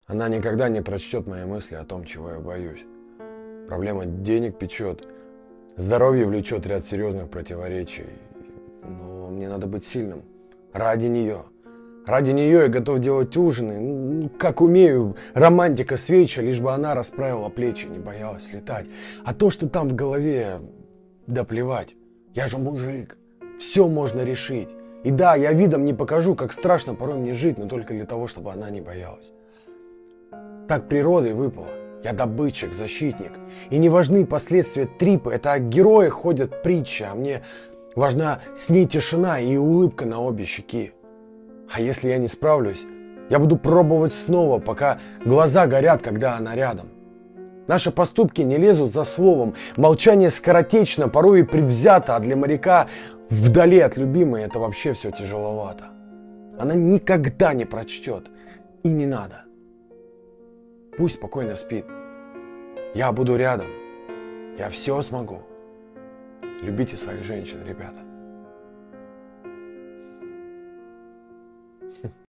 Она никогда не прочтет мои мысли о том, чего я боюсь. Проблема денег печет, здоровье влечет ряд серьезных противоречий. Но мне надо быть сильным. Ради нее. Ради нее я готов делать ужины, как умею, романтика свеча, лишь бы она расправила плечи, не боялась летать. А то, что там в голове, да плевать. Я же мужик. Все можно решить. И да, я видом не покажу, как страшно порой мне жить, но только для того, чтобы она не боялась. Так природой выпало. Я добытчик, защитник. И не важны последствия трипа. Это о героях ходят притчи, а мне важна с ней тишина и улыбка на обе щеки. А если я не справлюсь, я буду пробовать снова, пока глаза горят, когда она рядом. Наши поступки не лезут за словом. Молчание скоротечно, порой и предвзято, а для моряка вдали от любимой это вообще все тяжеловато. Она никогда не прочтет. И не надо. Пусть спокойно спит. Я буду рядом. Я все смогу. Любите своих женщин, ребята.